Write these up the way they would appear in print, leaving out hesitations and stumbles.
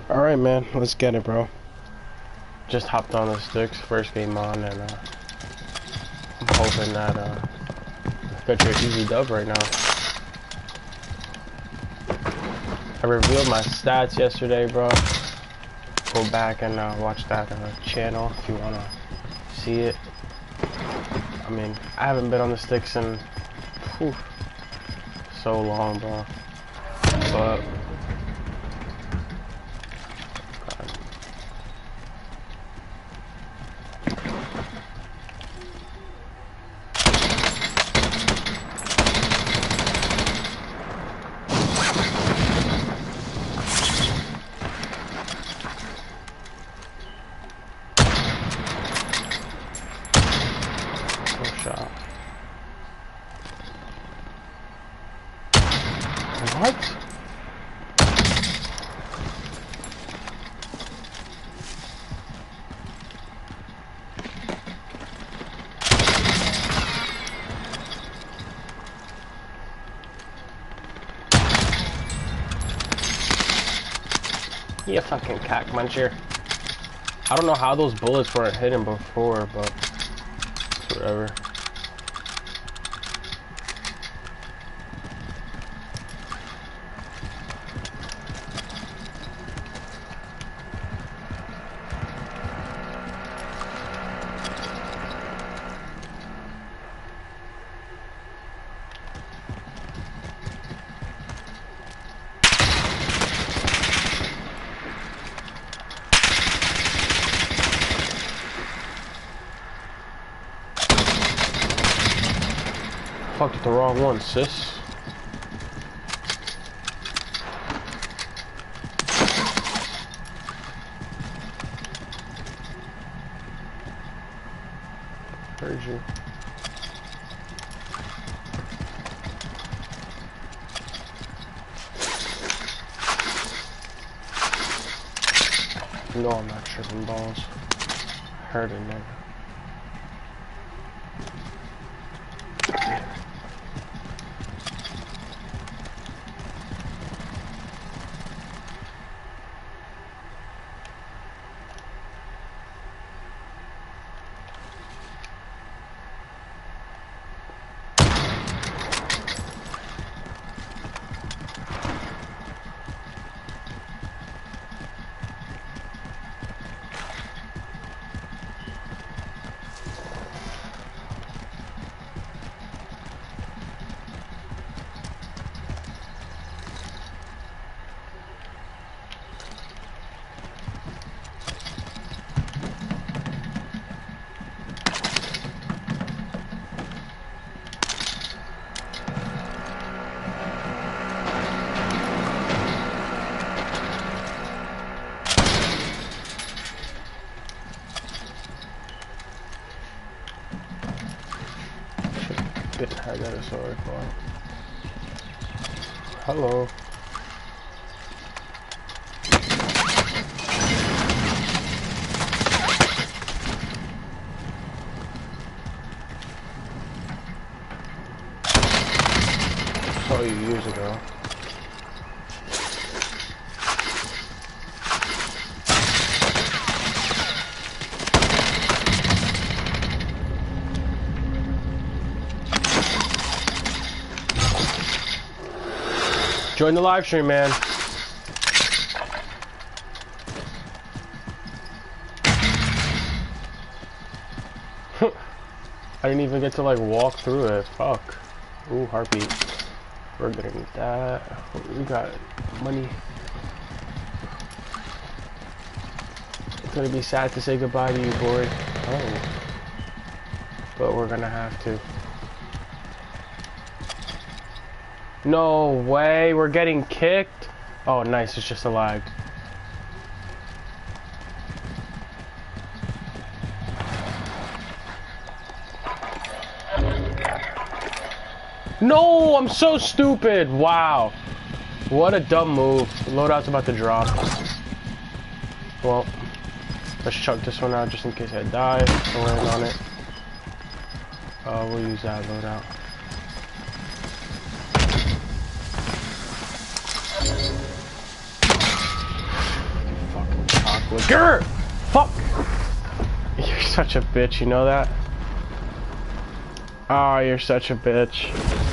Alright, man, let's get it, bro. Just hopped on the sticks, first game on, and I'm hoping that get you an easy dub right now. I revealed my stats yesterday, bro. Go back and watch that channel if you wanna see it. I mean, I haven't been on the sticks in so long, bro. But what? You fucking cock muncher. I don't know how those bullets weren't hitting before, but whatever. Fucked the wrong one, sis. Heard you. No, I'm not tripping balls. Heard it, man. Didn't have that sword for. Hello. Saw you years ago. Join the live stream, man. I didn't even get to like walk through it. Fuck. Ooh, heartbeat. We're getting that. We got money. It's gonna be sad to say goodbye to you, boy. Oh. But we're gonna have to. No way, we're getting kicked? Oh, nice, it's just a lag. No, I'm so stupid. Wow. What a dumb move. Loadout's about to drop. Well, let's chuck this one out just in case I die. I'll land on it. We'll use that loadout. Grr! Fuck! You're such a bitch, you know that? Oh, you're such a bitch.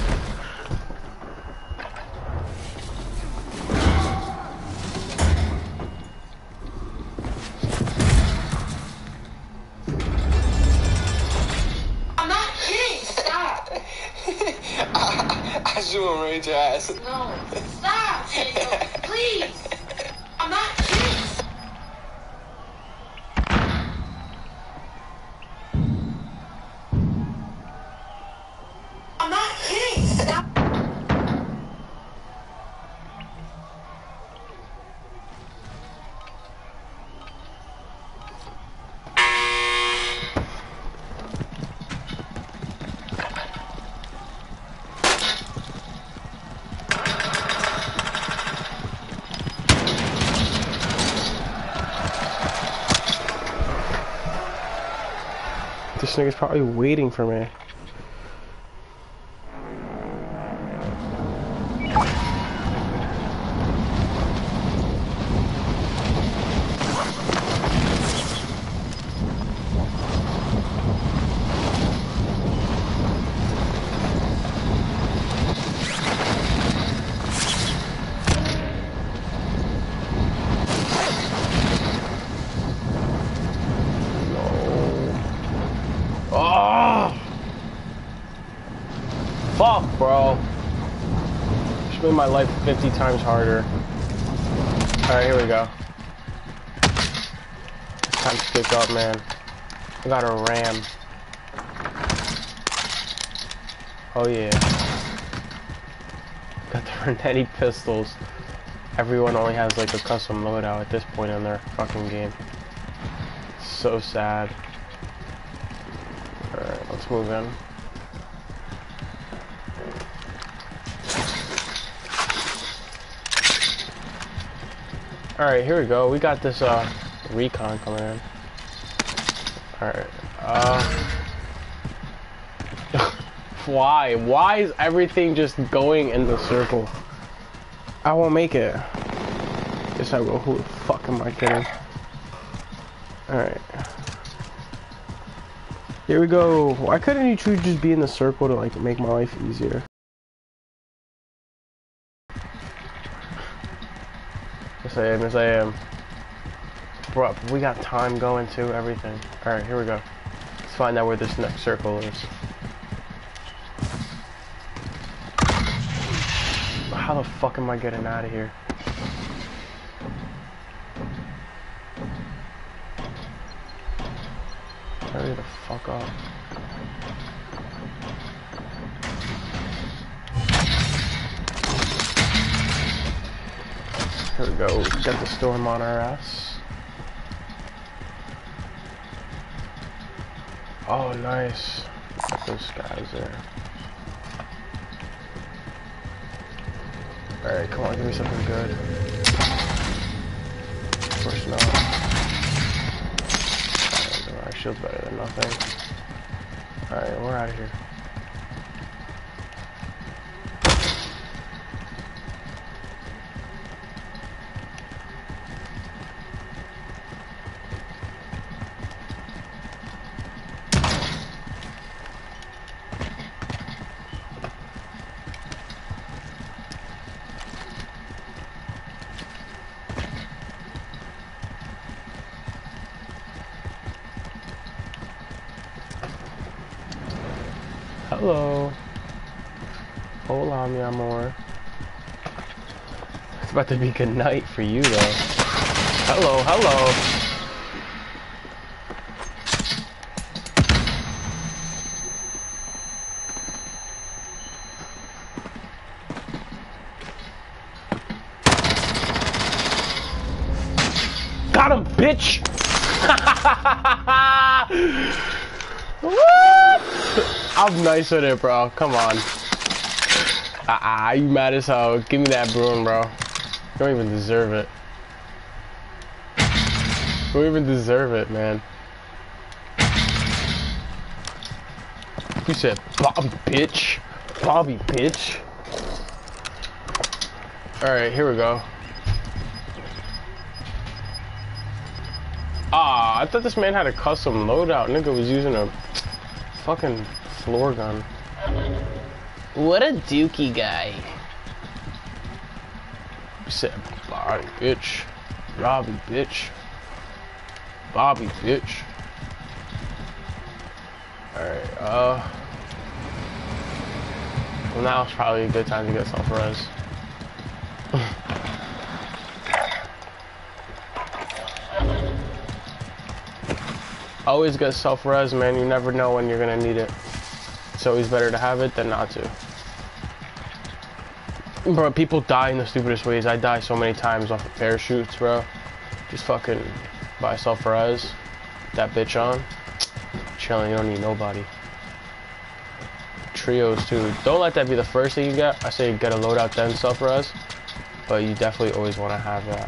I'm not kidding. Stop. I should have raised your ass. No. Stop, Daniel. Please. I'm not kidding. I'm not kidding. Stop. This nigga's probably waiting for me. Fuck, bro. Just made my life 50 times harder. Alright, here we go. It's time to stick up, man. I got a ram. Oh, yeah. Got the Renetti pistols. Everyone only has, like, a custom loadout at this point in their fucking game. So sad. Alright, let's move in. Alright, here we go. We got this recon coming in. Alright. Why? Why is everything just going in the circle? I won't make it. Guess I will. Who the fuck am I kidding? Alright. Here we go. Why couldn't you two just be in the circle to like make my life easier? Yes I am, yes I am. Bro, we got time going to everything. Alright, here we go. Let's find out where this next circle is. How the fuck am I getting out of here? Hurry the fuck up. Here we go, got the storm on our ass. Oh, nice. Got those guys there. Alright, come on, give me something good. Of course not. Our shield's better than nothing. Alright, we're out of here. Hello. Hola, mi amor. It's about to be good night for you, though. Hello, hello. Got him, bitch! What? I'm nice with it, bro. Come on. You mad as hell. Give me that broom, bro. You don't even deserve it. You don't even deserve it, man. You said Bobby, bitch. Bobby, bitch. Alright, here we go. Ah, I thought this man had a custom loadout. Nigga was using a fucking floor gun. What a dookie guy. Said Bobby, bitch. Robbie, bitch. Bobby, bitch. Alright, well, now's probably a good time to get self-res. Always get self-res, man. You never know when you're gonna need it. It's always better to have it than not to. Bro, people die in the stupidest ways. I die so many times off of parachutes, bro. Just fucking buy self-res. That bitch on. Chilling, you don't need nobody. Trios, too. Don't let that be the first thing you get. I say get a loadout, then self-res. But you definitely always want to have that.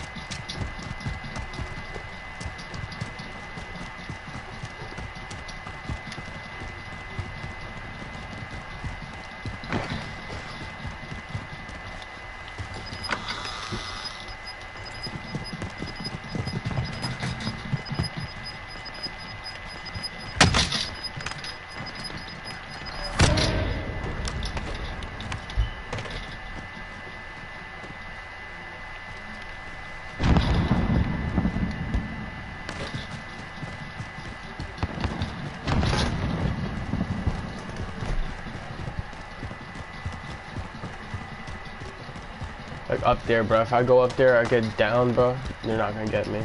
Like up there, bro. If I go up there, I get down, bro. You're not gonna get me.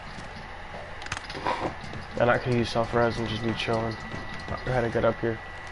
And I could use self-res and just be chilling. I had to get up here.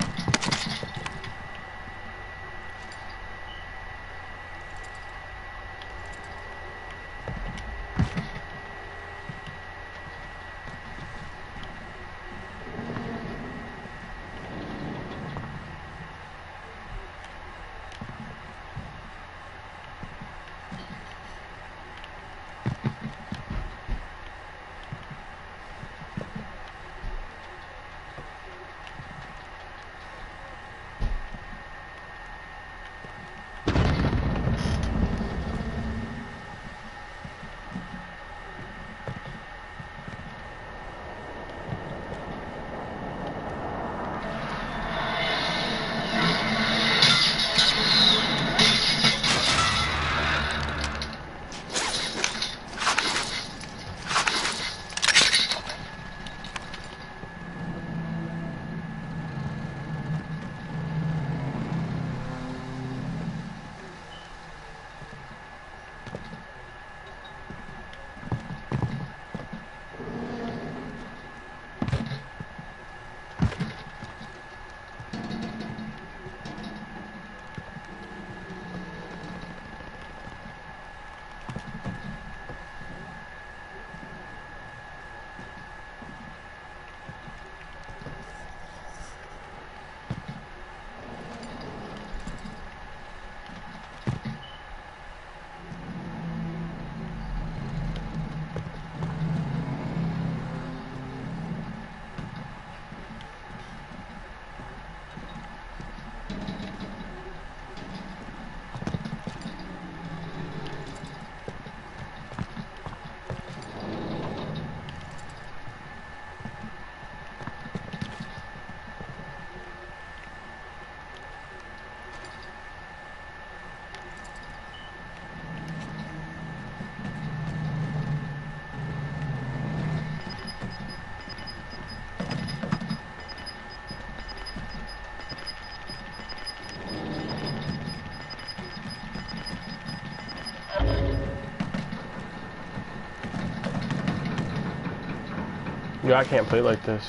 Yo, I can't play like this.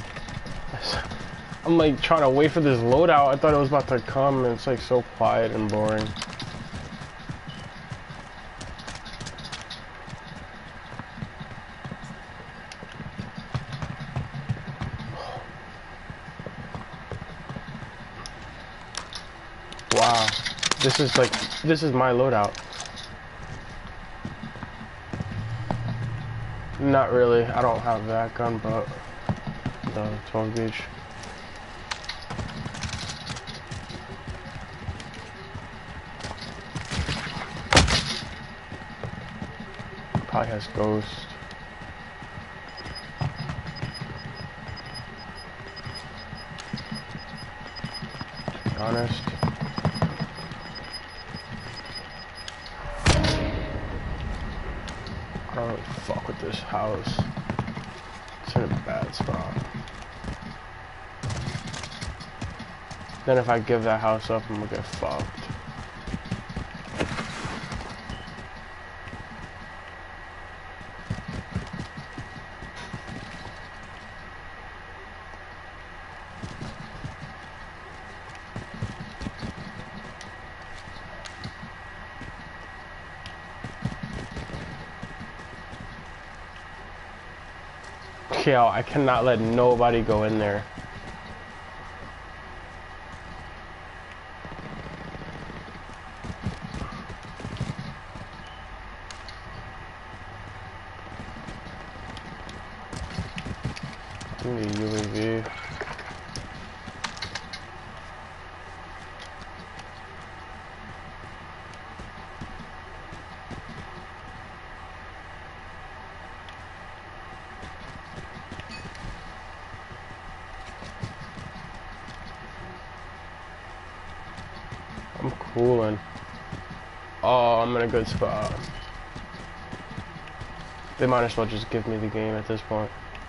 I'm like trying to wait for this loadout. I thought it was about to come and it's like so quiet and boring. Wow. This is my loadout. Not really. I don't have that gun, but the 12 gauge. Probably has ghost. honest. I don't really fuck with this house. It's in a bad spot. Then if I give that house up, I'm gonna get fucked. Yo, I cannot let nobody go in there. Give me a UAV. I'm cooling. Oh, I'm in a good spot. They might as well just give me the game at this point.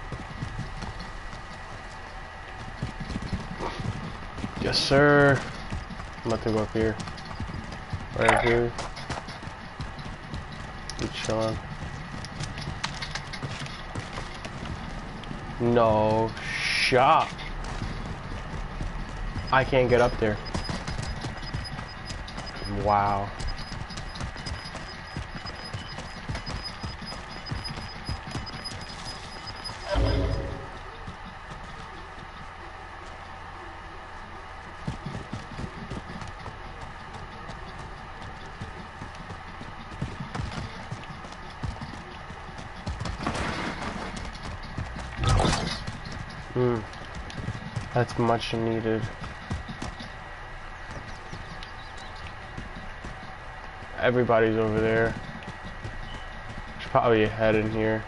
Yes, sir. I'm about to go up here. Right here. Be chilling. No shot. I can't get up there. Wow. That's much needed. Everybody's over there. There's probably a head in here.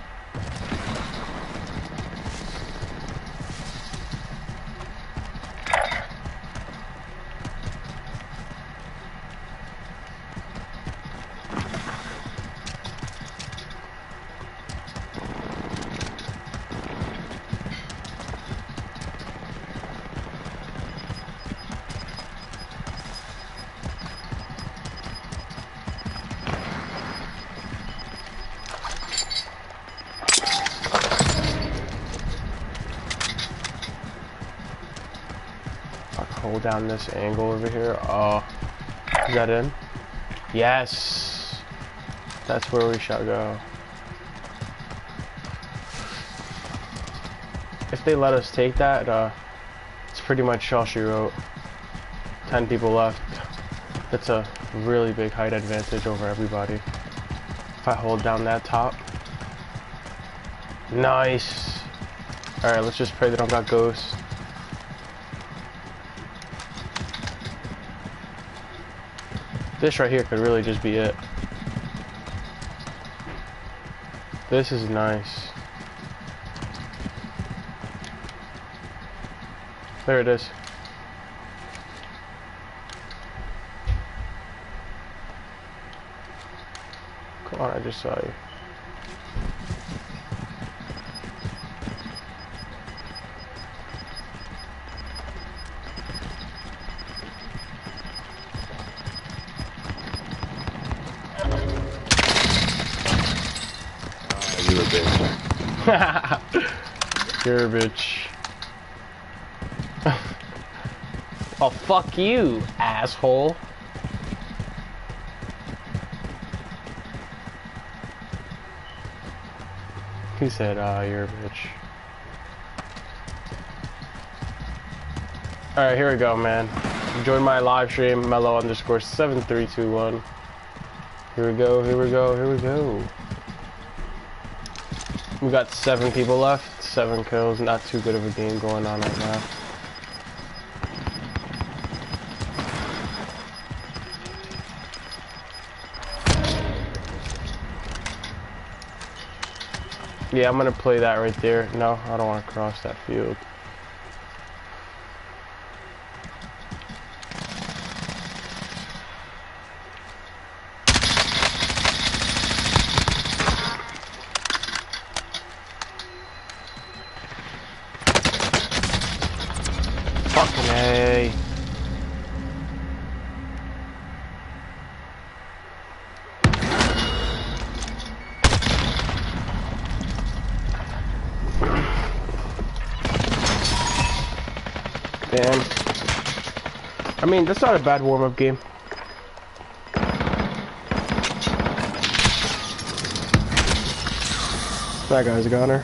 Hold down this angle over here. Oh, is that in? Yes, that's where we shall go. If they let us take that, it's pretty much all she wrote. 10 people left. That's a really big height advantage over everybody. If I hold down that top. Nice. Alright, let's just pray they don't got ghosts. This right here could really just be it. This is nice. There it is. Come on, I just saw you. You a bitch. You're a bitch. Oh, fuck you, asshole. He said, you're a bitch. Alright, here we go, man. Join my live stream, mellow_7321. Here we go, here we go, here we go. We got 7 people left, 7 kills, not too good of a game going on right now. Yeah, I'm gonna play that right there. No, I don't want to cross that field. Damn. I mean, that's not a bad warm-up game. That guy's a gunner.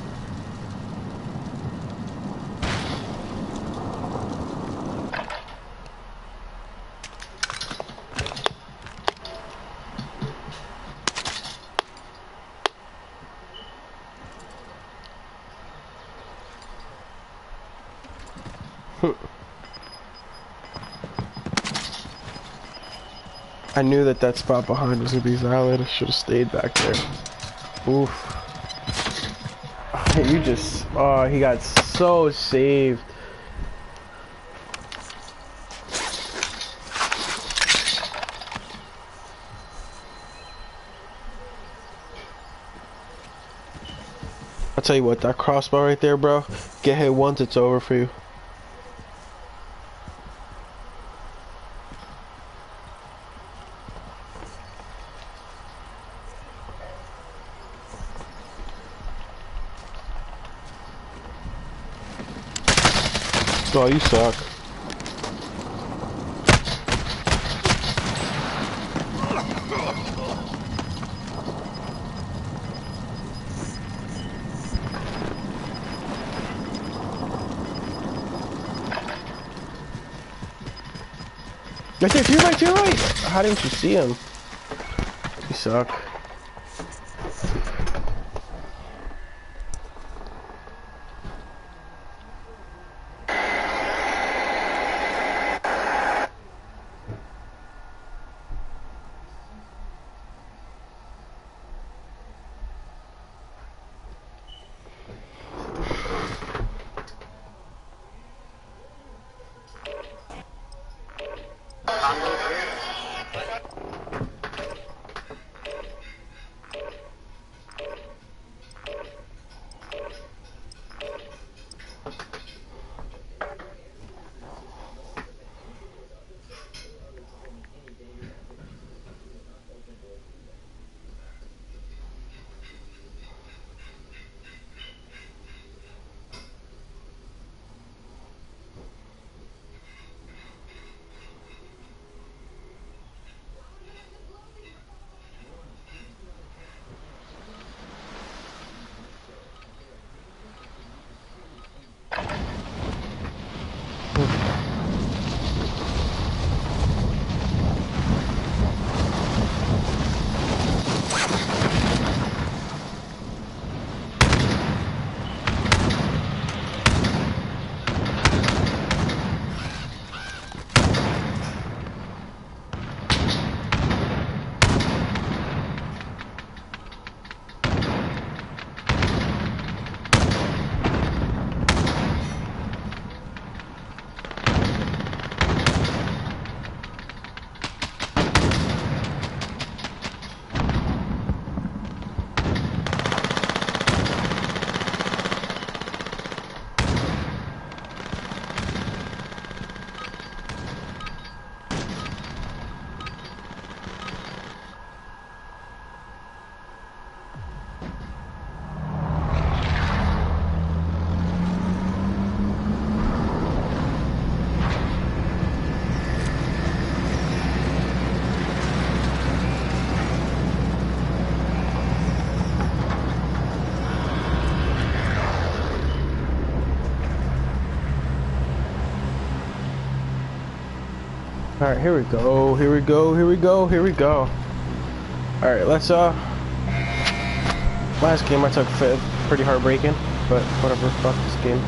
I knew that that spot behind was gonna be valid. I should have stayed back there. Oof. You just, oh, he got so saved. I'll tell you what, that crossbow right there, bro. Get hit once, it's over for you. Oh, you suck. Right there, to your right, to your right! How didn't you see him? You suck. Alright, here we go, here we go, here we go, here we go. Alright, let's, last game I took pretty heartbreaking, but whatever, fuck this game.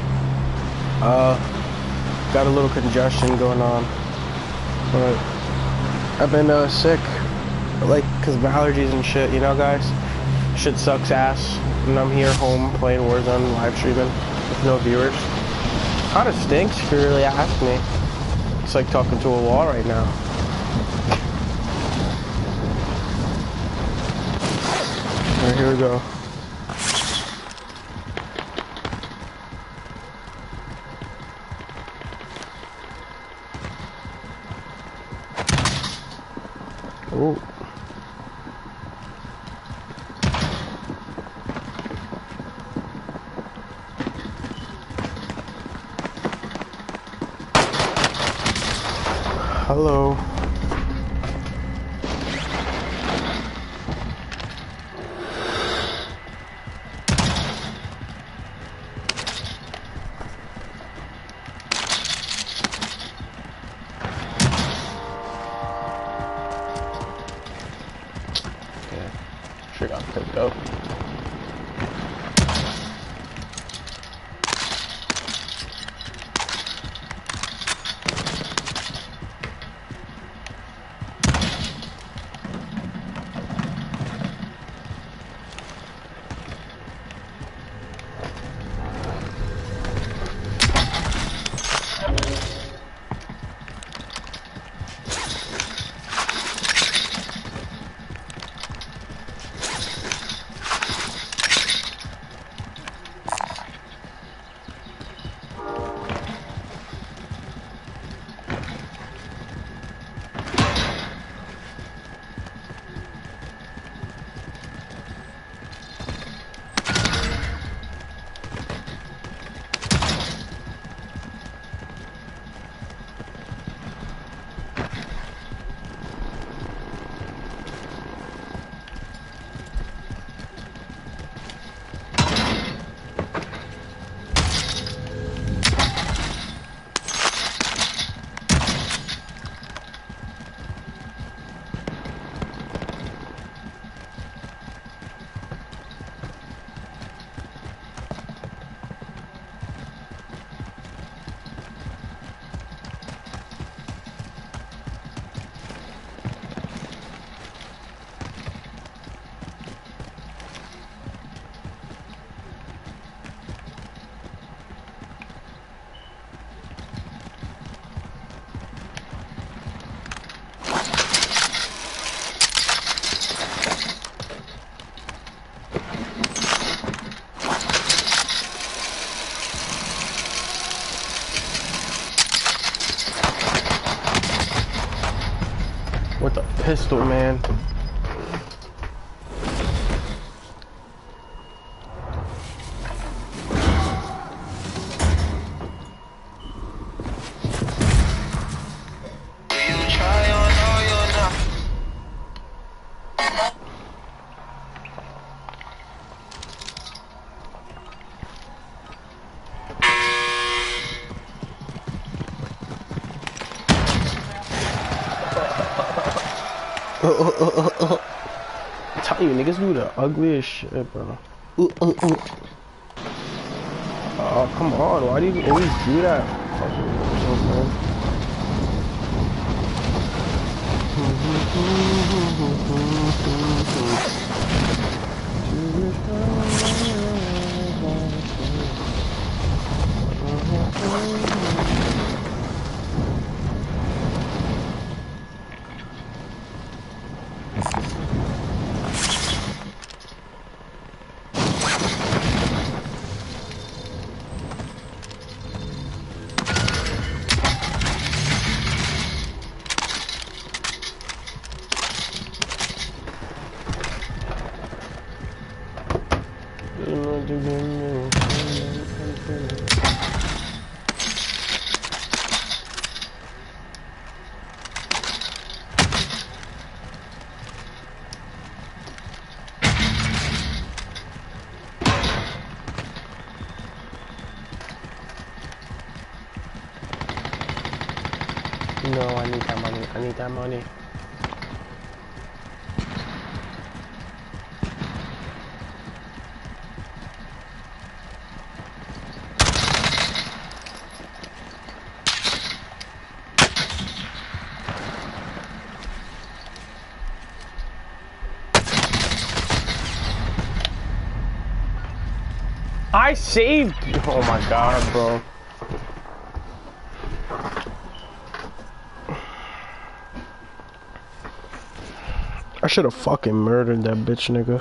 Got a little congestion going on, but I've been, sick, like, cause of allergies and shit, you know, guys? Shit sucks ass, and I'm here home playing Warzone, live streaming, with no viewers. Kinda stinks if you really ask me. It's like talking to a wall right now. Alright, here we go. Oh. Hello. Okay. Sure got picked up. With a pistol, man. I'm telling you, niggas do the ugliest shit, bro. Oh, come on. Why do you always do that? No, I need that money. I need that money. I saved you. Oh my god, bro. I should have fucking murdered that bitch, nigga.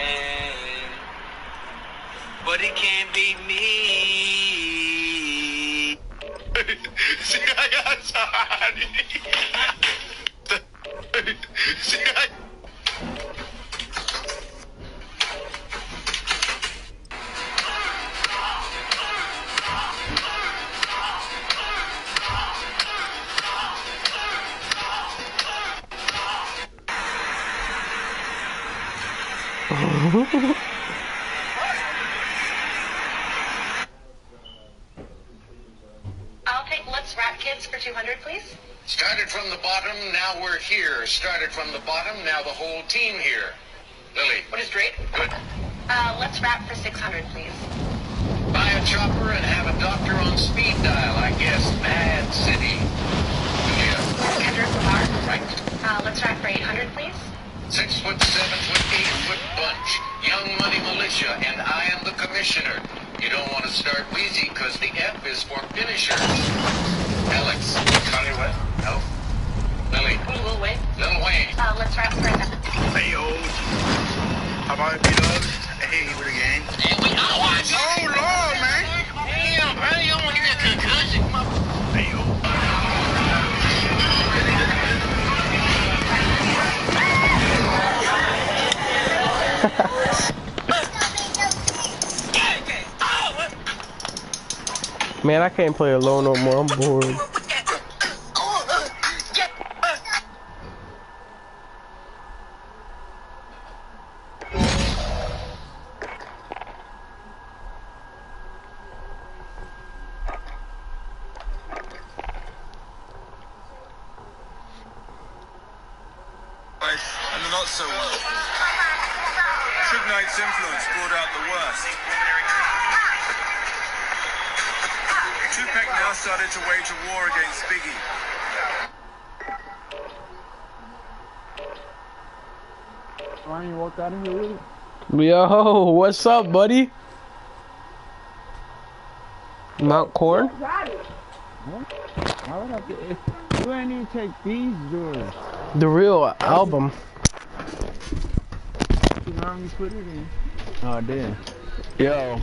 But it can't be me. I'll take Let's Rap Kids for 200, please. Started from the bottom, now we're here. Started from the bottom, now the whole team here. Lily. What is Drake? Good. Let's Rap for 600, please. Buy a chopper and have a doctor on speed dial, I guess. Mad City. Yeah. Kendrick Lamar. Right. Let's Rap for 800, please. 6 foot, 7 foot, 8 foot bunch. Young Money Militia, and I am the commissioner. You don't want to start wheezy, because the F is for finishers. Alex. Kanye West? No. Lily. Lil Wayne. Lil Wayne. Let's Rap for 1,000. Hey, yo. How about B-Dubs? Hey, with the gang. Hey, we all watch. Oh, Lord, man. Damn, bro, you don't want to get that concussion. Hey, yo. Man, I can't play alone no more. I'm bored. And the not so wonderful. Suge Knight's influence brought out the worst. Tupac now started to wage a war against Biggie. Ryan, you walked out of here with it? Yo, what's up, buddy? Mount Corn? Why would I have to, you ain't even take these doors. The real album. You know how you put it in? Oh, damn. Yo.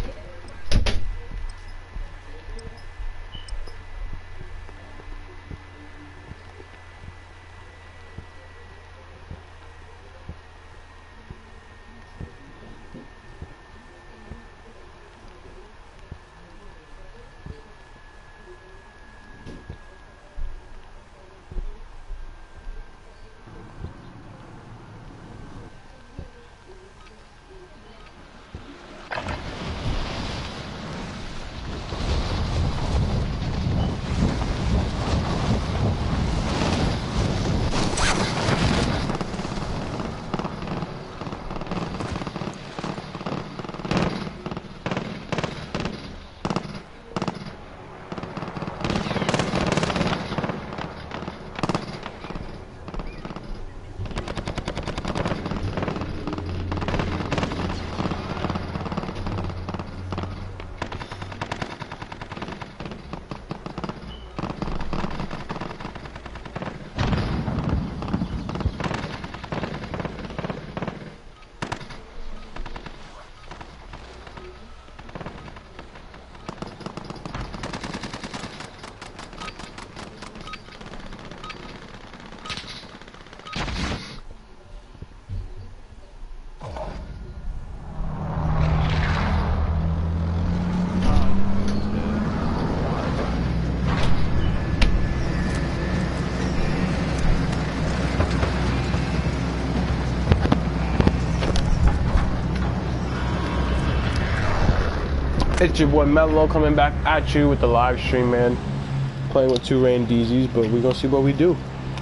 It's your boy Mello coming back at you with the live stream, man. Playing with 2 Rain DZs, but we gonna see what we do.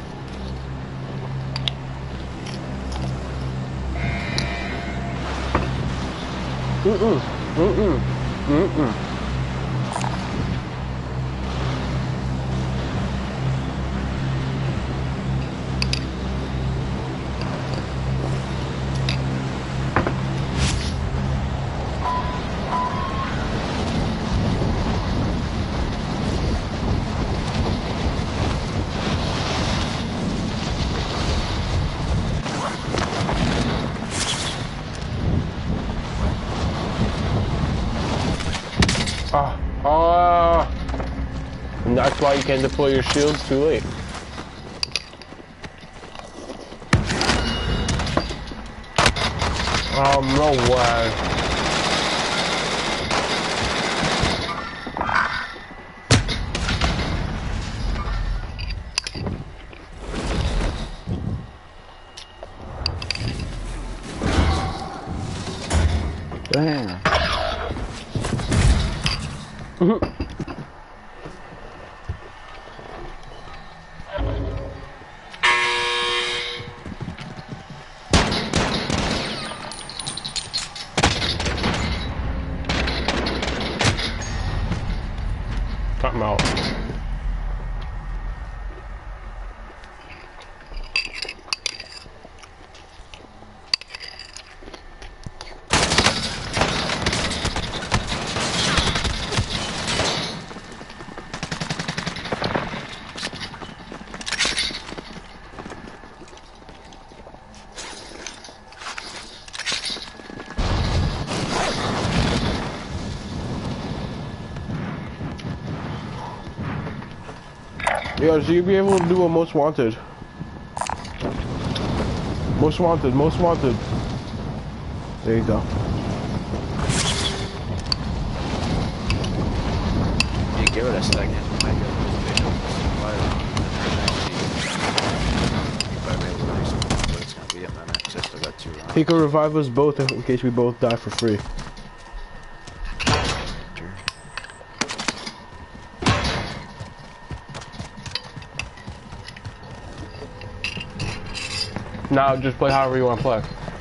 And that's why you can't deploy your shields too late. No way. Damn. I'm out. Yo, so you'll be able to do a most wanted. Most wanted, most wanted. There you go. You give it a second. Might be able to visual what it's gonna be in my next. I still got 2 rounds. He could revive us both in case we both die for free. Sure. Now just play however you want to play.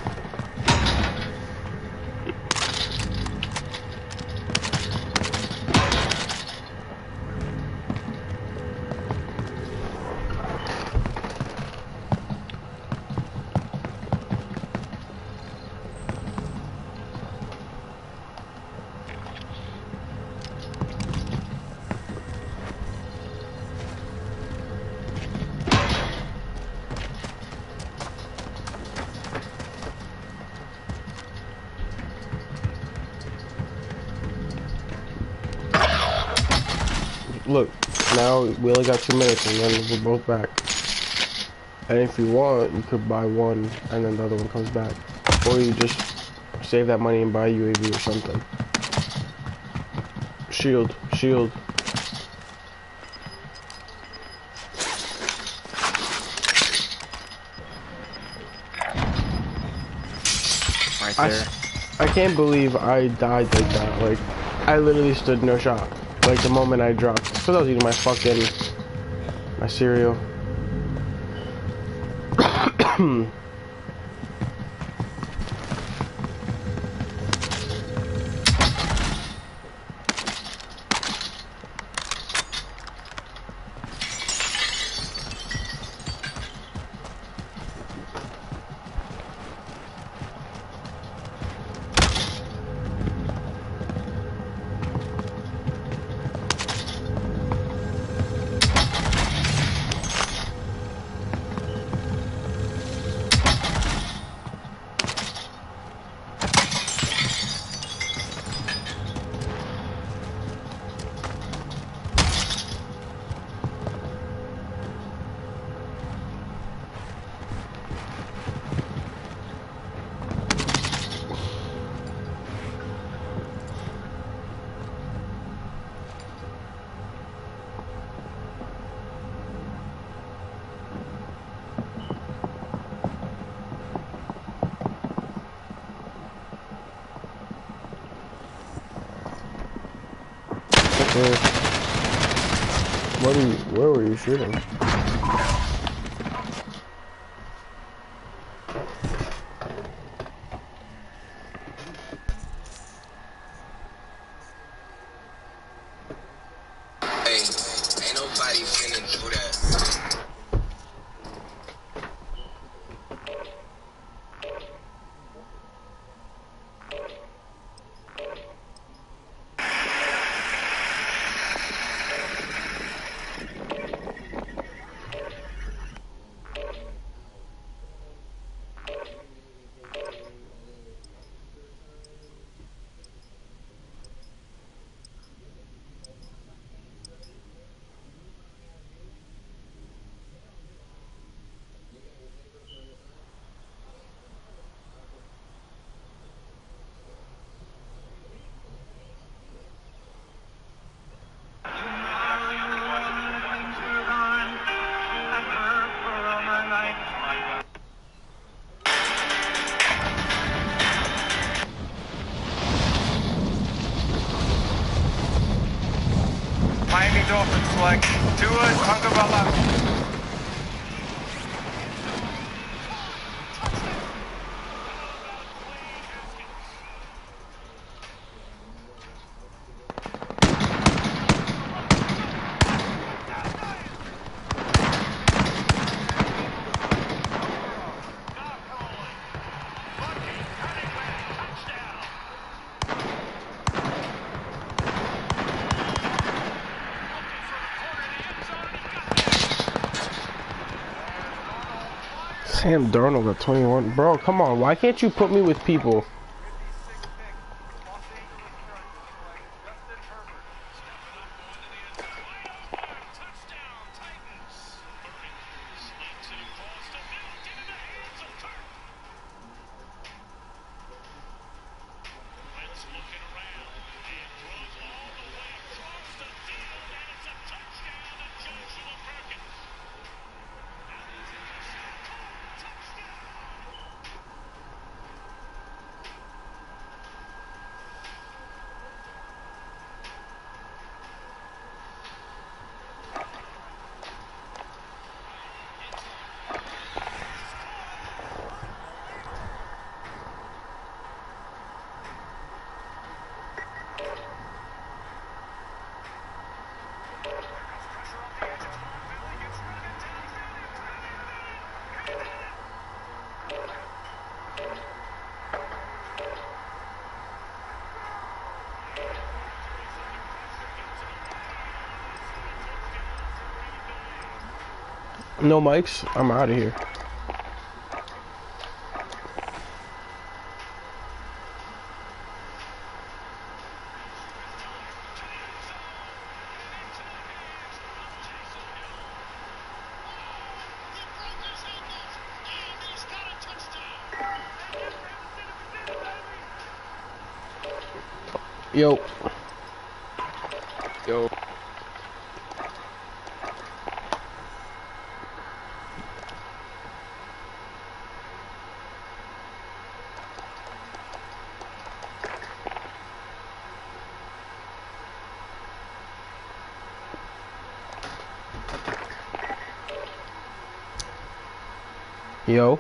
Look, now we only got 2 minutes and then we're both back. And if you want, you could buy one and then the other one comes back. Or you just save that money and buy UAV or something. Shield, shield. Right there. I can't believe I died like that. Like, I literally stood no shot. Like the moment I dropped. Because I was eating my cereal. Where were you shooting? Hey, ain't nobody finna do that. Towards Hungabala. Sam Darnold at 21. Bro, come on. Why can't you put me with people? No mics? I'm out of here. Yo. Yo. Yo.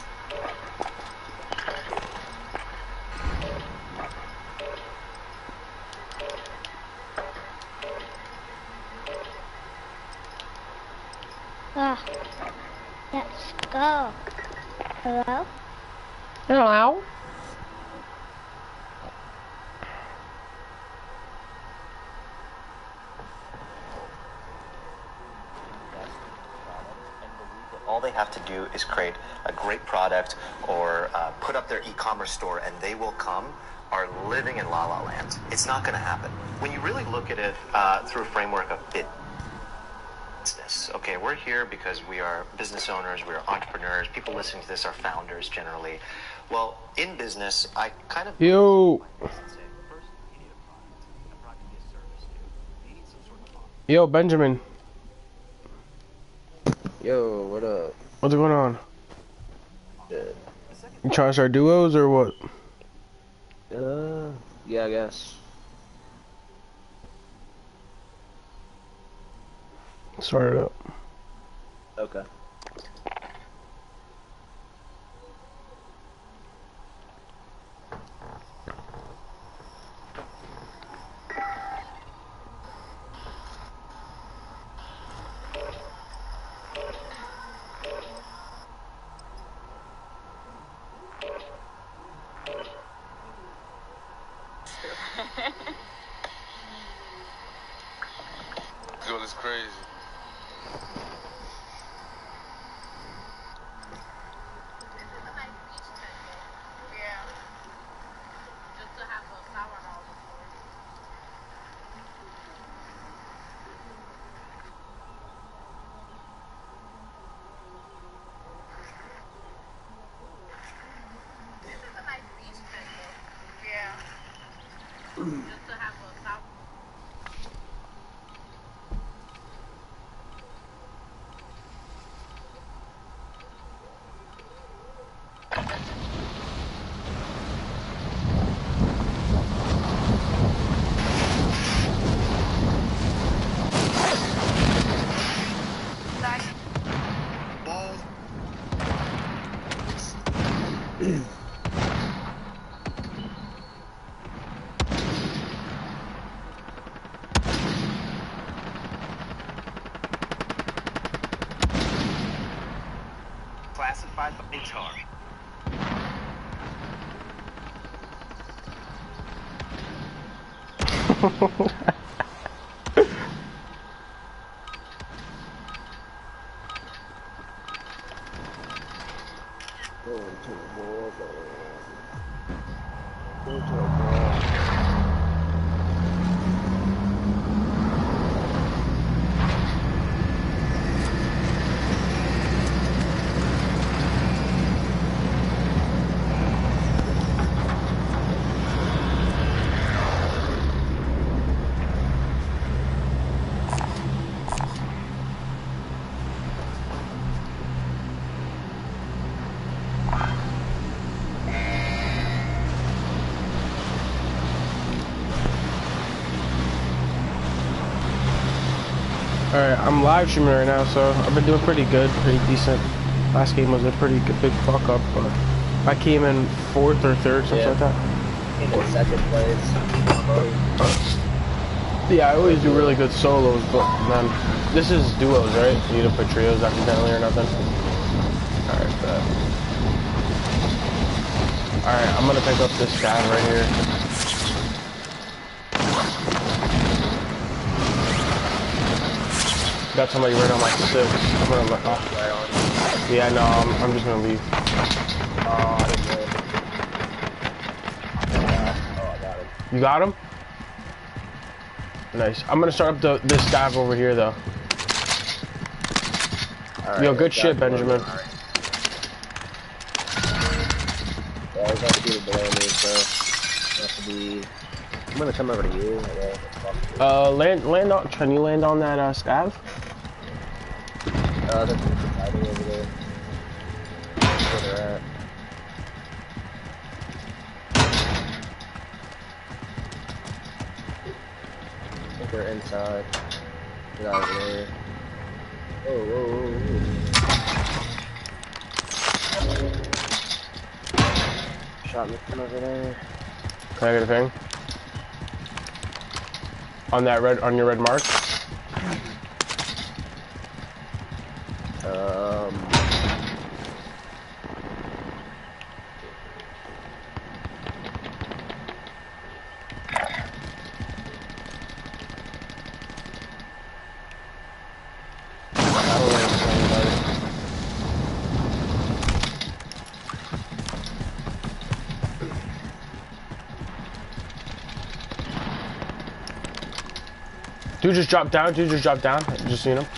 Let's go. Hello? Hello? All they have to do is create a great product or put up their e-commerce store and they will come, are living in La La Land. It's not going to happen. When you really look at it through a framework of business, okay, we're here because we are business owners, we are entrepreneurs, people listening to this are founders generally. Well, in business, I kind of... Yo. Yo, Benjamin. Yo, what up? What's going on? Yeah. You trying to start duos or what? Yeah, I guess. Start it up. Okay. Girl is crazy. Classified by HR. Alright, I'm live streaming right now, so I've been doing pretty good, pretty decent. Last game was a pretty good, big fuck up, but I came in 4th or 3rd, something like that. In the second place. Yeah, I always do really good solos, but man, this is duos, right? You need to put trios accidentally or nothing. Alright, bet. Alright, I'm gonna pick up this guy right here. Got somebody right on my 6. I'm gonna look off. Yeah, no, I'm just gonna leave. Oh, I didn't know. Oh, I got him. You got him? Nice. I'm gonna start up this dive over here, though. Right, yo, good shit, Benjamin. Yeah, he's got people below me, so have to be. I'm gonna come over to you. Land on. Can you land on that scav? There's people hiding over there. Where they're at. I think they're inside. Get out of there. Oh, whoa, whoa, whoa. Shot me from over there. Can I get a ping? On that red, on your red mark? Dude just dropped down, just seen him.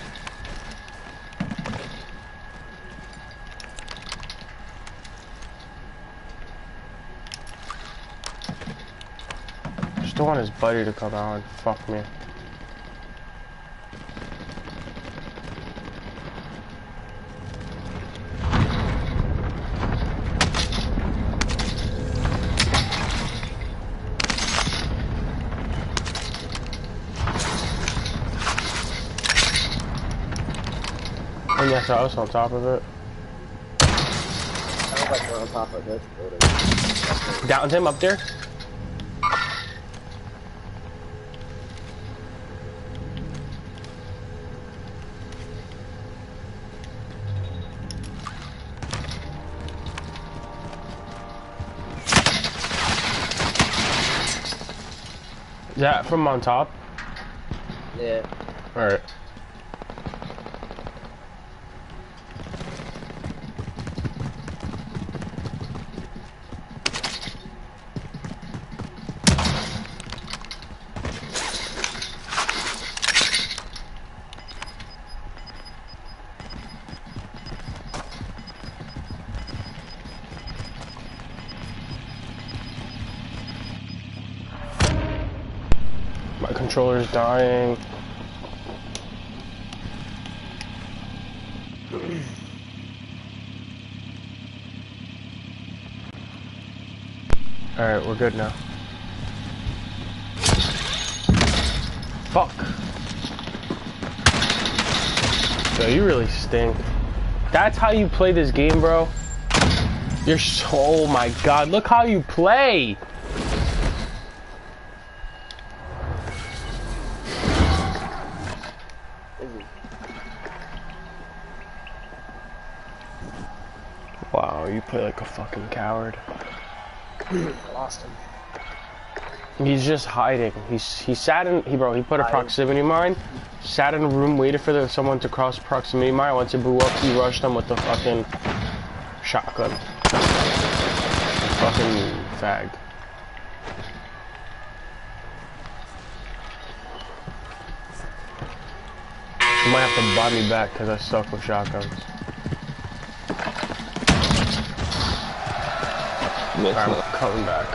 Just don't want his buddy to come out and fuck me. And yes, I was on top of it. I was like we're on top of this building. Downed him up there. Is that from on top? Yeah. Alright. My controller's dying. Alright, we're good now. Fuck. Yo, you really stink. That's how you play this game, bro? You're so, oh my god, look how you play! Wow, you play like a fucking coward. Lost him. He's just hiding. He sat in, he put a proximity mine, sat in a room, waited for someone to cross proximity mine. Once it blew up, he rushed them with the fucking shotgun. Fucking fag. You might have to buy me back because I suck with shotguns. I'm coming back.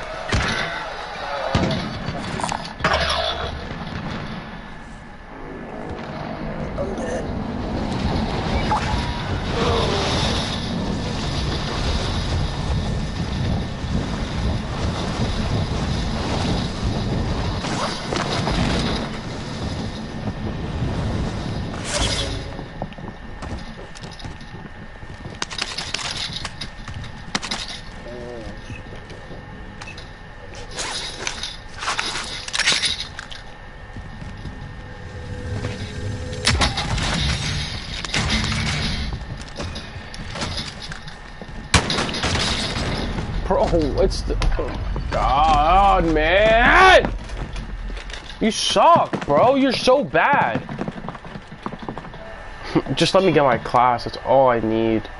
I'm dead. Bro, it's the... Oh my god, man! You suck, bro. You're so bad. Just let me get my class. That's all I need.